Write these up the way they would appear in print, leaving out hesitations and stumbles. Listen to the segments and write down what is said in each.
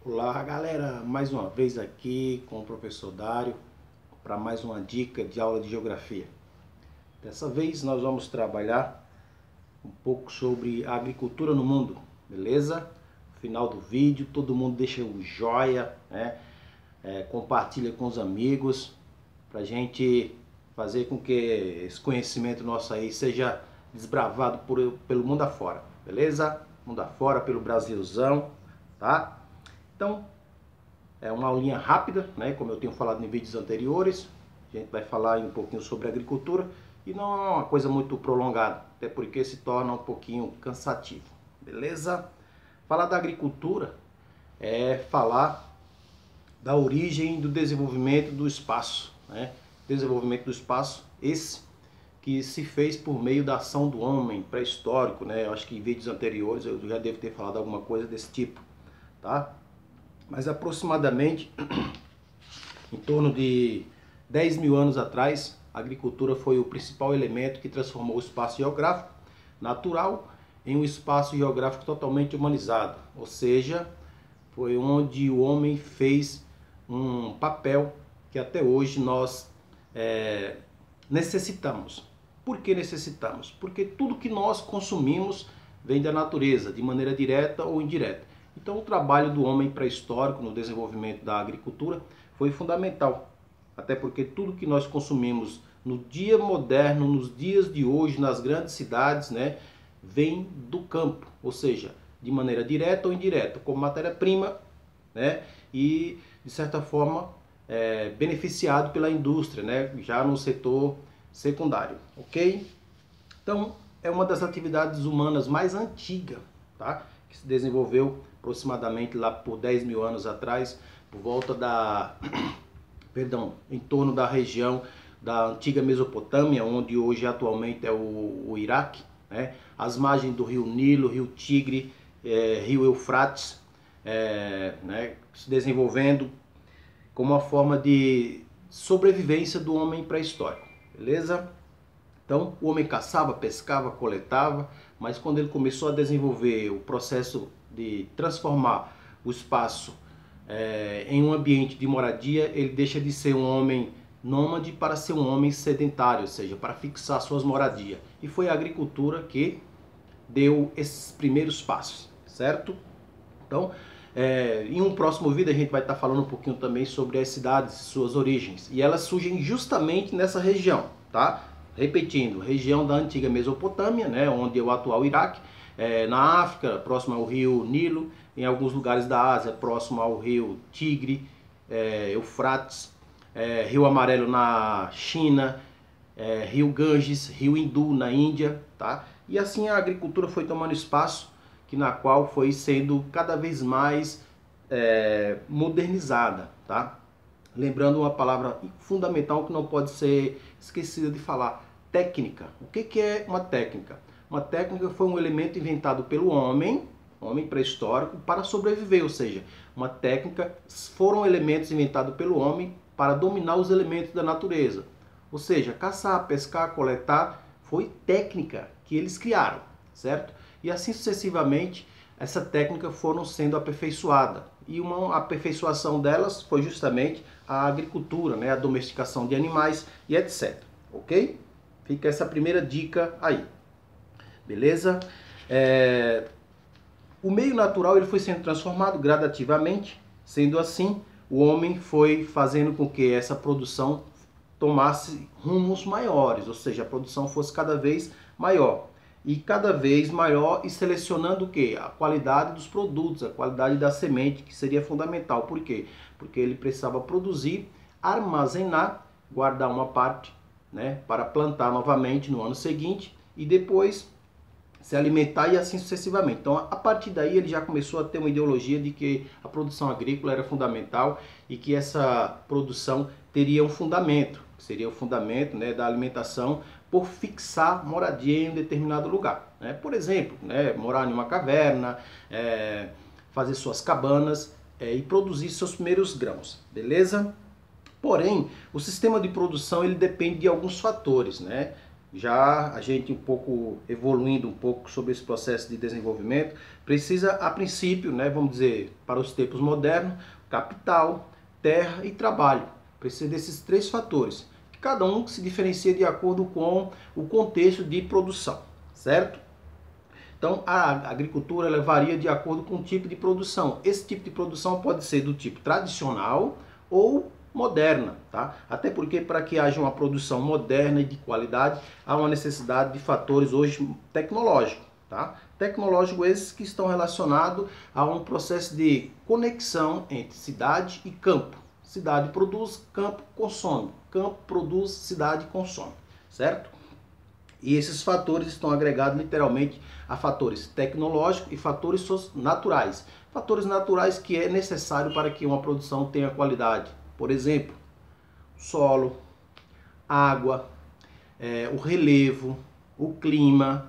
Olá galera, mais uma vez aqui com o professor Dário para mais uma dica de aula de geografia. Dessa vez nós vamos trabalhar um pouco sobre a agricultura no mundo, beleza? No final do vídeo todo mundo deixa o joia, né? Compartilha com os amigos para a gente fazer com que esse conhecimento nosso aí seja desbravado pelo mundo afora, beleza? Mundo afora, pelo Brasilzão, tá? Então, é uma aulinha rápida, né? Como eu tenho falado em vídeos anteriores, a gente vai falar um pouquinho sobre agricultura e não é uma coisa muito prolongada, até porque se torna um pouquinho cansativo, beleza? Falar da agricultura é falar da origem do desenvolvimento do espaço, né? Desenvolvimento do espaço, esse que se fez por meio da ação do homem pré-histórico, né? Eu acho que em vídeos anteriores eu já devo ter falado alguma coisa desse tipo, tá? Mas aproximadamente em torno de 10 mil anos atrás, a agricultura foi o principal elemento que transformou o espaço geográfico natural em um espaço geográfico totalmente humanizado. Ou seja, foi onde o homem fez um papel que até hoje nós necessitamos. Por que necessitamos? Porque tudo que nós consumimos vem da natureza, de maneira direta ou indireta. Então o trabalho do homem pré-histórico no desenvolvimento da agricultura foi fundamental, até porque tudo que nós consumimos no dia moderno, nos dias de hoje, nas grandes cidades, né, vem do campo, ou seja, de maneira direta ou indireta, como matéria-prima, né, e de certa forma beneficiado pela indústria, né, já no setor secundário, ok? Então é uma das atividades humanas mais antigas, tá? Que se desenvolveu aproximadamente lá por 10 mil anos atrás, por volta em torno da região da antiga Mesopotâmia, onde hoje atualmente é o Iraque, né? As margens do rio Nilo, rio Tigre, rio Eufrates, né? Se desenvolvendo como uma forma de sobrevivência do homem pré-histórico, beleza? Então o homem caçava, pescava, coletava, mas quando ele começou a desenvolver o processo de transformar o espaço em um ambiente de moradia, ele deixa de ser um homem nômade para ser um homem sedentário, ou seja, para fixar suas moradias. E foi a agricultura que deu esses primeiros passos, certo? Então, em um próximo vídeo a gente vai estar falando um pouquinho também sobre as cidades, suas origens. E elas surgem justamente nessa região, tá? Repetindo, região da antiga Mesopotâmia, né, onde é o atual Iraque, na África, próximo ao rio Nilo, em alguns lugares da Ásia, próximo ao rio Tigre, Eufrates, Rio Amarelo na China, rio Ganges, rio Hindu na Índia, tá? E assim a agricultura foi tomando espaço, na qual foi sendo cada vez mais modernizada, tá? Lembrando uma palavra fundamental que não pode ser esquecida de falar: técnica. O que é uma técnica? Uma técnica foi um elemento inventado pelo homem pré-histórico, para sobreviver, ou seja, uma técnica foram elementos inventados pelo homem para dominar os elementos da natureza. Ou seja, caçar, pescar, coletar, foi técnica que eles criaram, certo? E assim sucessivamente, essa técnica foram sendo aperfeiçoada. E uma aperfeiçoação delas foi justamente a agricultura, né? A domesticação de animais e etc. Ok? Fica essa primeira dica aí. Beleza? O meio natural ele foi sendo transformado gradativamente. Sendo assim, o homem foi fazendo com que essa produção tomasse rumos maiores, ou seja, a produção fosse cada vez maior. E cada vez maior e selecionando o quê? A qualidade dos produtos, a qualidade da semente, que seria fundamental. Por quê? Porque ele precisava produzir, armazenar, guardar uma parte, né, para plantar novamente no ano seguinte e depois se alimentar e assim sucessivamente. Então, a partir daí ele já começou a ter uma ideologia de que a produção agrícola era fundamental e que essa produção teria um fundamento, que seria o fundamento, né, da alimentação, por fixar moradia em um determinado lugar, né? Por exemplo, né, morar em uma caverna, fazer suas cabanas e produzir seus primeiros grãos, beleza? Porém, o sistema de produção ele depende de alguns fatores, né? já a gente um pouco evoluindo um pouco sobre esse processo de desenvolvimento, precisa a princípio, né, vamos dizer, para os tempos modernos, capital, terra e trabalho. Precisa desses três fatores, que cada um se diferencia de acordo com o contexto de produção, certo? Então a agricultura ela varia de acordo com o tipo de produção. Esse tipo de produção pode ser do tipo tradicional ou moderna, tá? Até porque para que haja uma produção moderna e de qualidade, há uma necessidade de fatores hoje tecnológicos, tá? Tecnológicos esses que estão relacionados a um processo de conexão entre cidade e campo. Cidade produz, campo consome. Campo produz, cidade consome, certo? E esses fatores estão agregados literalmente a fatores tecnológicos e fatores naturais. Fatores naturais que é necessário para que uma produção tenha qualidade. Por exemplo, solo, água, o relevo, o clima,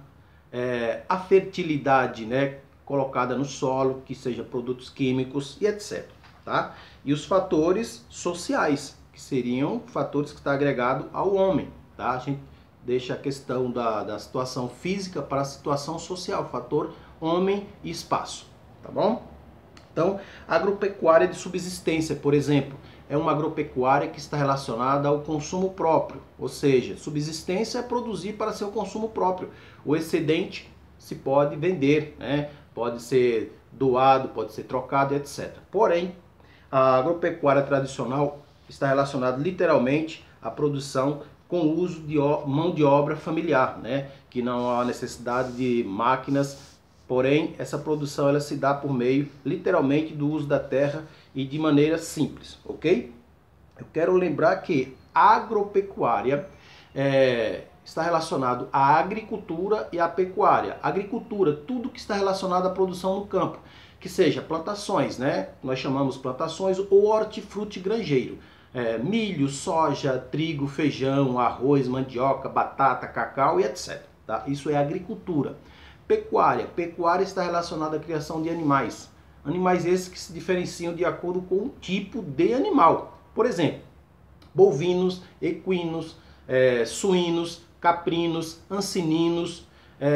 a fertilidade, né, colocada no solo, que seja produtos químicos e etc. Tá? E os fatores sociais, que seriam fatores que estão agregados ao homem. Tá? A gente deixa a questão da situação física para a situação social, fator homem e espaço. Tá bom? Então, agropecuária de subsistência, por exemplo, é uma agropecuária que está relacionada ao consumo próprio, ou seja, subsistência é produzir para seu consumo próprio. O excedente se pode vender, né? Pode ser doado, pode ser trocado, etc. Porém, a agropecuária tradicional está relacionada literalmente à produção com o uso de mão de obra familiar, né? Que não há necessidade de máquinas. Porém, essa produção ela se dá por meio, literalmente, do uso da terra e de maneira simples, ok? Eu quero lembrar que a agropecuária está relacionado à agricultura e à pecuária. Agricultura, tudo que está relacionado à produção no campo, que seja plantações, né? Nós chamamos plantações ou hortifruti granjeiro. Milho, soja, trigo, feijão, arroz, mandioca, batata, cacau e etc. Tá? Isso é agricultura. Pecuária. Pecuária está relacionada à criação de animais. Animais esses que se diferenciam de acordo com o tipo de animal. Por exemplo, bovinos, equinos, suínos, caprinos, ancininos,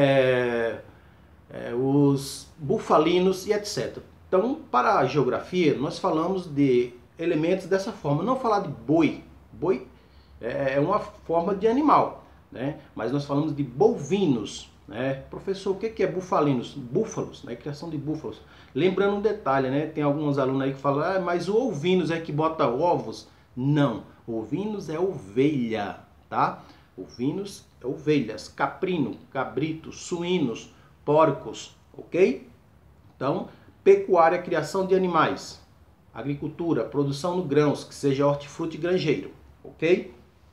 os bufalinos e etc. Então, para a geografia, nós falamos de elementos dessa forma. Não falar de boi. Boi é uma forma de animal, né? Mas nós falamos de bovinos. Professor, o que é bufalinos? Búfalos, né? Criação de búfalos. Lembrando um detalhe, né? Tem alguns alunos aí que falam, mas o ovinos é que bota ovos? Não, ovinos é ovelha, tá? Ovinos é ovelhas, caprino, cabrito, suínos, porcos, ok? Então, pecuária, criação de animais. Agricultura, produção no grãos, que seja hortifruti granjeiro, ok?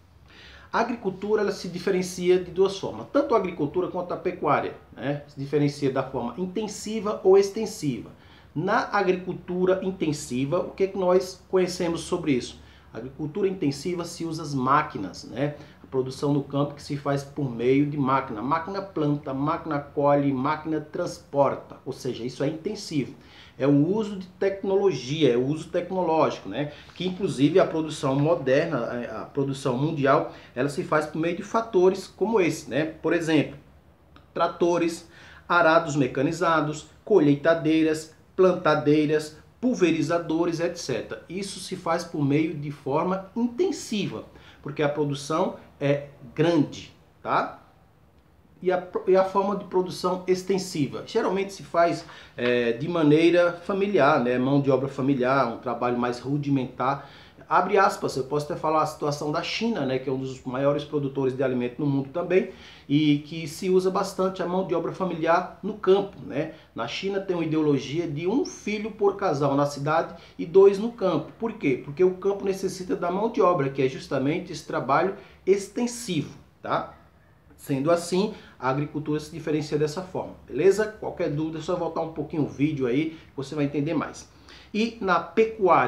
A agricultura ela se diferencia de duas formas, tanto a agricultura quanto a pecuária, né? Se diferencia da forma intensiva ou extensiva. Na agricultura intensiva, o que é que nós conhecemos sobre isso? A agricultura intensiva se usa as máquinas, né? A produção no campo que se faz por meio de máquina. Máquina planta, máquina colhe, máquina transporta, ou seja, isso é intensivo. É o uso de tecnologia, é o uso tecnológico, né? Que inclusive a produção moderna, a produção mundial, ela se faz por meio de fatores como esse, né? Por exemplo, tratores, arados mecanizados, colheitadeiras, plantadeiras, pulverizadores, etc. Isso se faz por meio de forma intensiva, porque a produção é grande, tá? E a forma de produção extensiva. Geralmente se faz de maneira familiar, né? Mão de obra familiar, um trabalho mais rudimentar. Abre aspas, eu posso até falar a situação da China, né? Que é um dos maiores produtores de alimento no mundo também, e que se usa bastante a mão de obra familiar no campo, né? Na China tem uma ideologia de 1 filho por casal na cidade e 2 no campo. Por quê? Porque o campo necessita da mão de obra, que é justamente esse trabalho extensivo, tá? Sendo assim, a agricultura se diferencia dessa forma, beleza? Qualquer dúvida é só voltar um pouquinho o vídeo aí, que você vai entender mais. E na pecuária,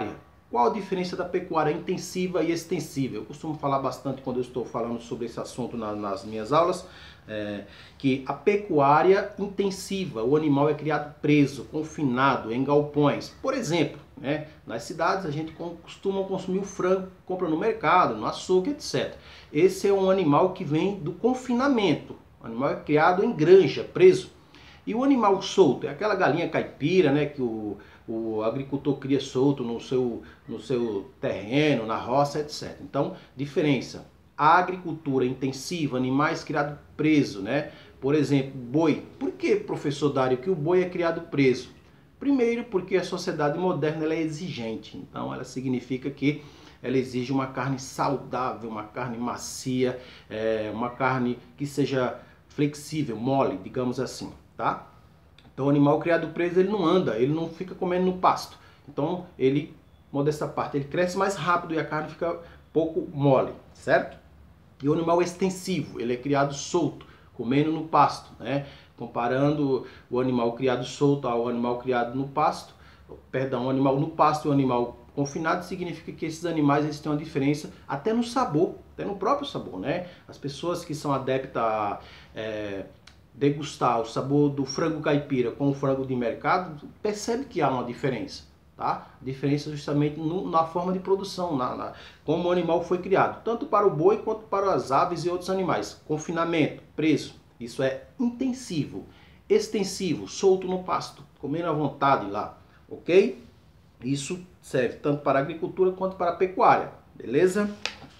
Qual a diferença da pecuária intensiva e extensiva? Eu costumo falar bastante quando eu estou falando sobre esse assunto nas minhas aulas, que a pecuária intensiva, o animal é criado preso, confinado, em galpões. Por exemplo, né, nas cidades a gente costuma consumir o frango, compra no mercado, no açougue, etc. Esse é um animal que vem do confinamento. O animal é criado em granja, preso. E o animal solto é aquela galinha caipira, né, que o agricultor cria solto no seu terreno, na roça, etc. Então, diferença. A agricultura intensiva, animais criados preso, né? Por exemplo, boi. Por que, professor Dário, que o boi é criado preso? Primeiro, porque a sociedade moderna ela é exigente. Então, ela significa que ela exige uma carne saudável, uma carne macia, uma carne que seja flexível, mole, digamos assim, tá? Então o animal criado preso, ele não anda, ele não fica comendo no pasto. Então ele, modesta parte, ele cresce mais rápido e a carne fica pouco mole, certo? E o animal extensivo, ele é criado solto, comendo no pasto, né? Comparando o animal criado solto ao animal criado no pasto, perdão, o animal no pasto e o animal confinado, significa que esses animais eles têm uma diferença até no sabor, até no próprio sabor, né? As pessoas que são adeptas a degustar o sabor do frango caipira com o frango de mercado, percebe que há uma diferença, tá? Diferença justamente na forma de produção, como o animal foi criado, tanto para o boi quanto para as aves e outros animais. Confinamento, preso, isso é intensivo. Extensivo, solto no pasto, comendo à vontade lá, ok? Isso serve tanto para a agricultura quanto para a pecuária, beleza?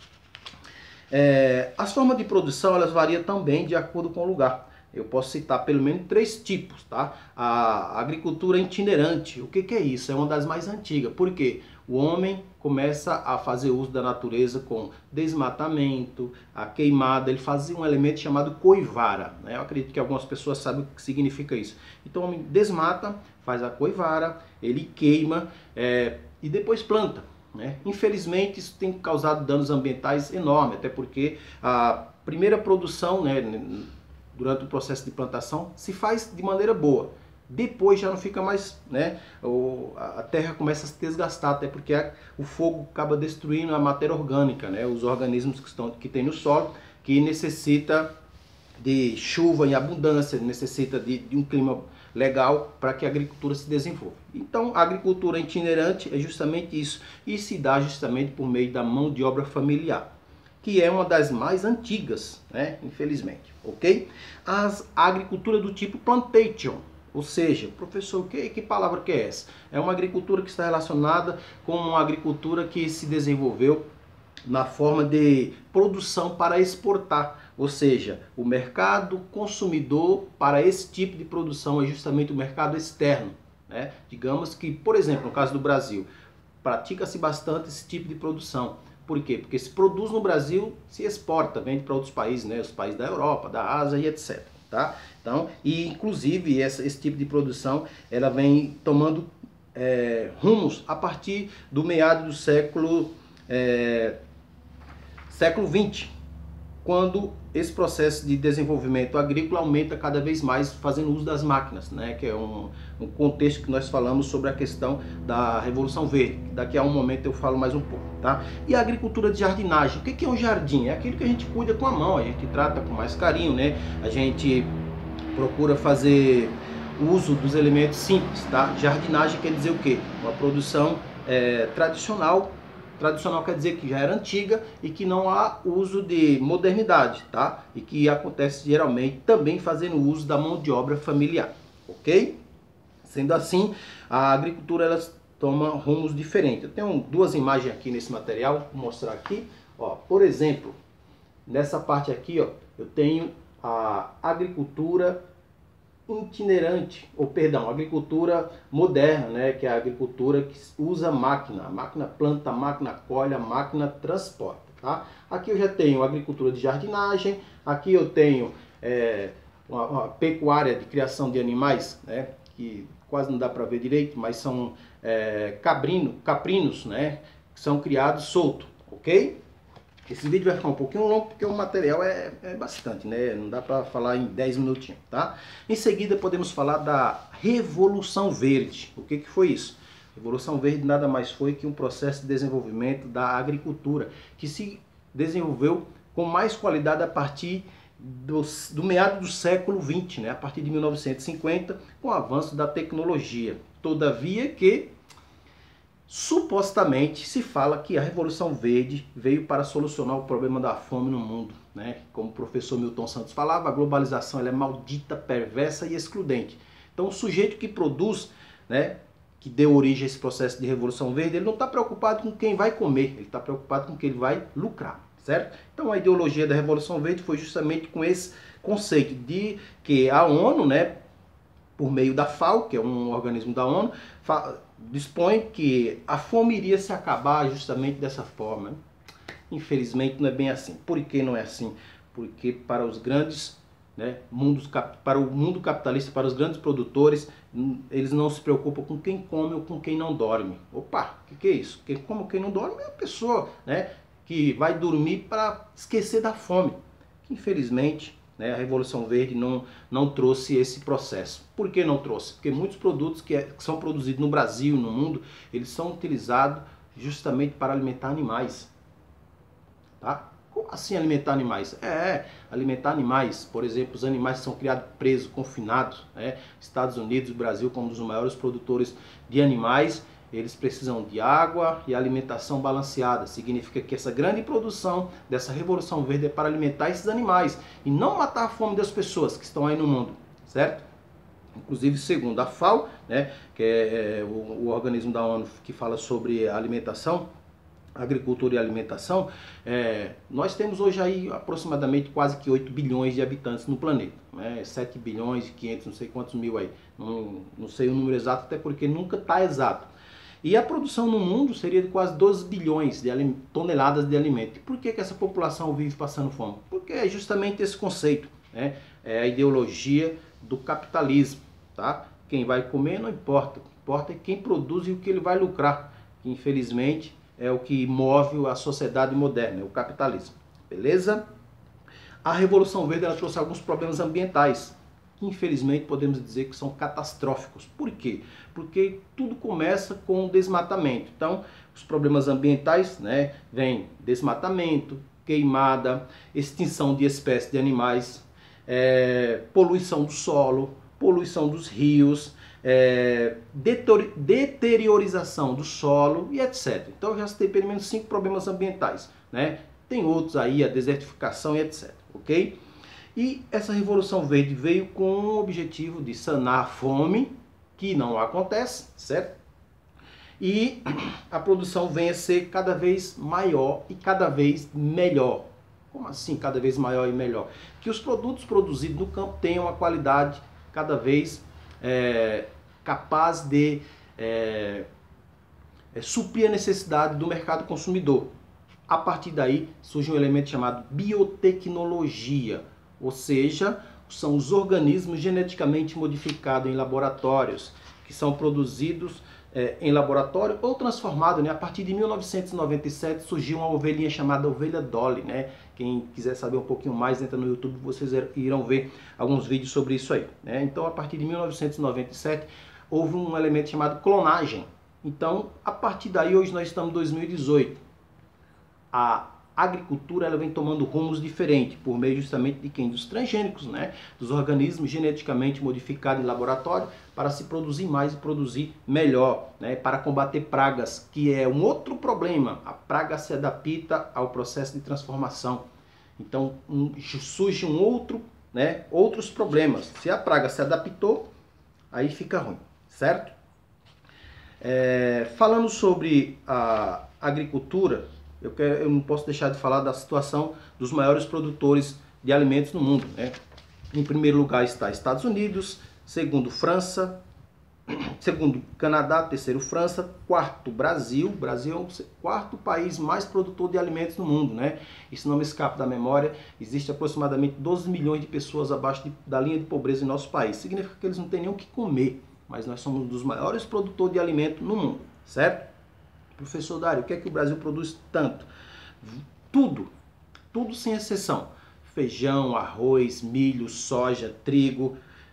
As formas de produção elas variam também de acordo com o lugar. Eu posso citar pelo menos 3 tipos, tá? A agricultura itinerante, o que é isso? É uma das mais antigas. Por quê? O homem começa a fazer uso da natureza com desmatamento, a queimada. Ele fazia um elemento chamado coivara, né? Eu acredito que algumas pessoas sabem o que significa isso. Então o homem desmata, faz a coivara, ele queima e depois planta, né? Infelizmente isso tem causado danos ambientais enormes, até porque a primeira produção, né, durante o processo de plantação, se faz de maneira boa. Depois já não fica mais, né? A terra começa a se desgastar, até porque o fogo acaba destruindo a matéria orgânica, né? Os organismos que tem no solo, que necessita de chuva em abundância, necessita de um clima legal para que a agricultura se desenvolva. Então, a agricultura itinerante é justamente isso, e se dá justamente por meio da mão de obra familiar, que é uma das mais antigas, né? Infelizmente, ok? A agricultura do tipo plantation, ou seja, professor, que palavra que é essa? É uma agricultura que está relacionada com uma agricultura que se desenvolveu na forma de produção para exportar, ou seja, o mercado consumidor para esse tipo de produção é justamente o mercado externo, né? Digamos que, por exemplo, no caso do Brasil, pratica-se bastante esse tipo de produção. Por quê? Porque se produz no Brasil, se exporta, vende para outros países, né? Os países da Europa, da Ásia e etc. Tá? Então, e inclusive esse tipo de produção, ela vem tomando rumos a partir do meado do século XX, quando esse processo de desenvolvimento agrícola aumenta cada vez mais fazendo uso das máquinas, né? Que é um contexto que nós falamos sobre a questão da Revolução Verde. Daqui a um momento eu falo mais um pouco, tá? E a agricultura de jardinagem, o que é um jardim? É aquilo que a gente cuida com a mão, a gente trata com mais carinho, né? A gente procura fazer uso dos elementos simples, tá? Jardinagem quer dizer o quê? Uma produção tradicional. Tradicional quer dizer que já era antiga e que não há uso de modernidade, tá? E que acontece geralmente também fazendo uso da mão de obra familiar, ok? Sendo assim, a agricultura ela toma rumos diferentes. Eu tenho 2 imagens aqui nesse material, vou mostrar aqui. Ó, por exemplo, nessa parte aqui, ó, eu tenho a agricultura itinerante, ou perdão, agricultura moderna, né, que é a agricultura que usa máquina. A máquina planta, a máquina colhe, a máquina transporta, tá? Aqui eu já tenho agricultura de jardinagem, aqui eu tenho uma pecuária de criação de animais, né, que quase não dá para ver direito, mas são caprinos, né, que são criados solto, ok? Esse vídeo vai ficar um pouquinho longo porque o material é bastante, né? Não dá para falar em 10 minutinhos, tá? Em seguida podemos falar da Revolução Verde. O que foi isso? Revolução Verde nada mais foi que um processo de desenvolvimento da agricultura, que se desenvolveu com mais qualidade a partir do meado do século XX, né? A partir de 1950, com o avanço da tecnologia. Todavia que, supostamente, se fala que a Revolução Verde veio para solucionar o problema da fome no mundo, né? Como o professor Milton Santos falava, a globalização ela é maldita, perversa e excludente. Então o sujeito que produz, né, que deu origem a esse processo de Revolução Verde, ele não está preocupado com quem vai comer, ele está preocupado com quem ele vai lucrar, certo? Então a ideologia da Revolução Verde foi justamente com esse conceito de que a ONU, né, por meio da FAO, que é um organismo da ONU, dispõe que a fome iria se acabar justamente dessa forma. Infelizmente não é bem assim. Por que não é assim? Porque para os grandes, né, para o mundo capitalista, para os grandes produtores, eles não se preocupam com quem come ou com quem não dorme. Opa, o que é isso? Quem come ou quem não dorme é a pessoa, né, que vai dormir para esquecer da fome. Infelizmente, né, a Revolução Verde não trouxe esse processo. Por que não trouxe? Porque muitos produtos que são produzidos no Brasil e no mundo, eles são utilizados justamente para alimentar animais. Tá? Como assim alimentar animais? Alimentar animais, por exemplo, os animais que são criados presos, confinados, né? Estados Unidos e Brasil, como um dos maiores produtores de animais, eles precisam de água e alimentação balanceada. Significa que essa grande produção dessa Revolução Verde é para alimentar esses animais e não matar a fome das pessoas que estão aí no mundo, certo? Inclusive, segundo a FAO, né, que é o organismo da ONU que fala sobre alimentação, agricultura e alimentação, nós temos hoje aí aproximadamente quase que 8 bilhões de habitantes no planeta, né? 7 bilhões e 500, não sei quantos mil aí, não sei o número exato, até porque nunca está exato. E a produção no mundo seria de quase 12 bilhões de toneladas de alimento. E por que essa população vive passando fome? Porque é justamente esse conceito, né? É a ideologia do capitalismo, tá? Quem vai comer não importa, o que importa é quem produz e o que ele vai lucrar, que infelizmente é o que move a sociedade moderna, é o capitalismo, beleza? A Revolução Verde ela trouxe alguns problemas ambientais, que infelizmente podemos dizer que são catastróficos. Por quê? Porque tudo começa com desmatamento. Então, os problemas ambientais, né, vem desmatamento, queimada, extinção de espécies de animais, poluição do solo, poluição dos rios, deteriorização do solo e etc. Então eu já citei pelo menos 5 problemas ambientais, né? Tem outros aí, a desertificação e etc, ok? E essa Revolução Verde veio com o objetivo de sanar a fome, que não acontece, certo? E a produção vem a ser cada vez maior e cada vez melhor. Como assim cada vez maior e melhor? Que os produtos produzidos no campo tenham uma qualidade cada vez capaz de suprir a necessidade do mercado consumidor. A partir daí surge um elemento chamado biotecnologia, ou seja, são os organismos geneticamente modificados em laboratórios, que são produzidos em laboratório ou transformados, né? A partir de 1997 surgiu uma ovelhinha chamada ovelha Dolly, né? Quem quiser saber um pouquinho mais, entra no YouTube, vocês irão ver alguns vídeos sobre isso aí, né? Então, a partir de 1997, houve um elemento chamado clonagem. Então, a partir daí, hoje nós estamos em 2018. A agricultura ela vem tomando rumos diferentes, por meio justamente de quem? Dos transgênicos, né? Dos organismos geneticamente modificados em laboratório para se produzir mais e produzir melhor, né? Para combater pragas, que é um outro problema. A praga se adapta ao processo de transformação. Então surge um outro, né? Outros problemas. Se a praga se adaptou, aí fica ruim, certo? Falando sobre a agricultura, eu não posso deixar de falar da situação dos maiores produtores de alimentos no mundo, né? Em primeiro lugar está Estados Unidos, segundo França, segundo Canadá, terceiro França, quarto Brasil. Brasil é o quarto país mais produtor de alimentos no mundo, né? Isso não me escapa da memória. Existe aproximadamente 12 milhões de pessoas abaixo da linha de pobreza em nosso país. Significa que eles não têm nem o que comer, mas nós somos um dos maiores produtores de alimento no mundo, certo? Professor Dário, o que é que o Brasil produz tanto? Tudo sem exceção. Feijão, arroz, milho, soja, trigo,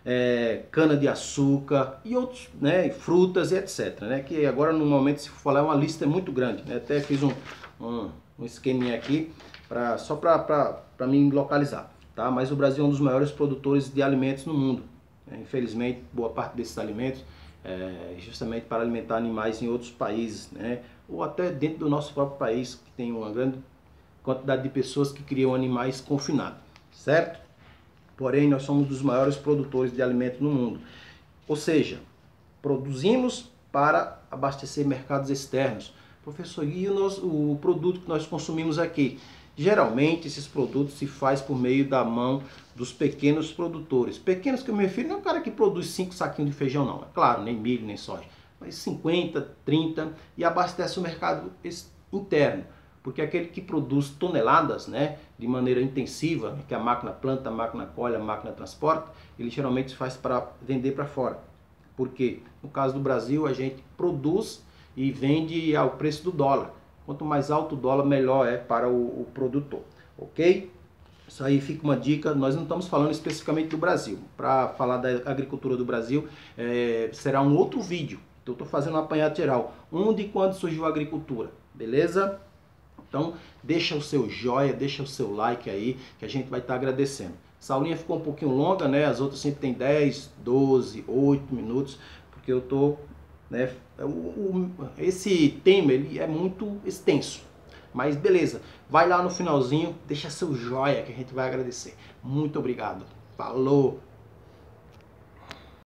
cana-de-açúcar e outros, né, frutas e etc. Né, que agora no momento, se for falar, uma lista muito grande. Né, até fiz um esqueminha aqui só para me localizar. Tá? Mas o Brasil é um dos maiores produtores de alimentos no mundo. Infelizmente, boa parte desses alimentos é justamente para alimentar animais em outros países, né? Ou até dentro do nosso próprio país, que tem uma grande quantidade de pessoas que criam animais confinados, certo? Porém, nós somos dos maiores produtores de alimentos no mundo. Ou seja, produzimos para abastecer mercados externos. Professor, e o produto que nós consumimos aqui? Geralmente, esses produtos se faz por meio da mão dos pequenos produtores. Pequenos que eu me refiro não é um cara que produz 5 saquinhos de feijão, não. É claro, nem milho, nem soja. Mas 50, 30 e abastece o mercado interno. Porque aquele que produz toneladas, né, de maneira intensiva, que a máquina planta, a máquina colhe, a máquina transporta, ele geralmente faz para vender para fora. Porque no caso do Brasil, a gente produz e vende ao preço do dólar. Quanto mais alto o dólar, melhor é para o produtor, ok? Isso aí fica uma dica. Nós não estamos falando especificamente do Brasil. Para falar da agricultura do Brasil, será um outro vídeo. Então, eu estou fazendo um apanhado geral. Onde e quando surgiu a agricultura, beleza? Então, deixa o seu joia, deixa o seu like aí, que a gente vai estar agradecendo. Essa aulinha ficou um pouquinho longa, né? As outras sempre tem 10, 12, 8 minutos, porque eu tô, né? Esse tema ele é muito extenso. Mas beleza, vai lá no finalzinho, deixa seu joia que a gente vai agradecer. Muito obrigado. Falou!